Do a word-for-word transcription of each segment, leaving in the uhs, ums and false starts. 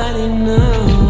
nobody knows.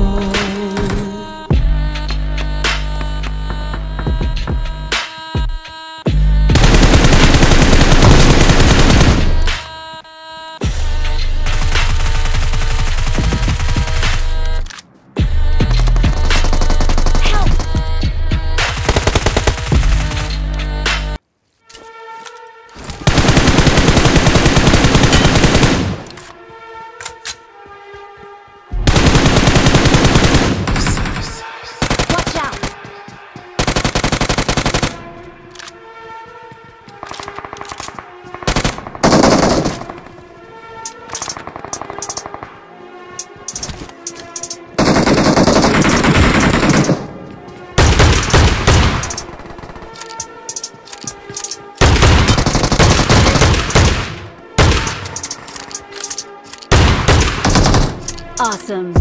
Awesome.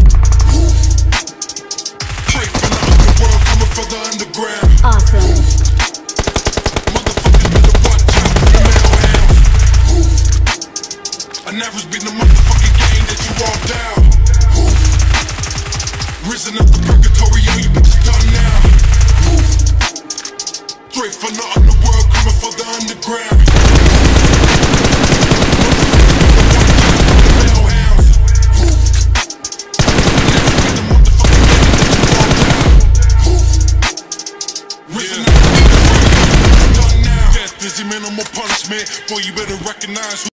Straight from the underworld, coming from the underground. Awesome. Motherfuckers better watch out for the mailhouse. Unaverage be the motherfucking game that you walked out. Risen up the purgatory, yo, you bitches done now. Straight from the underworld, coming from the underground. Minimal punishment, boy, you better recognize who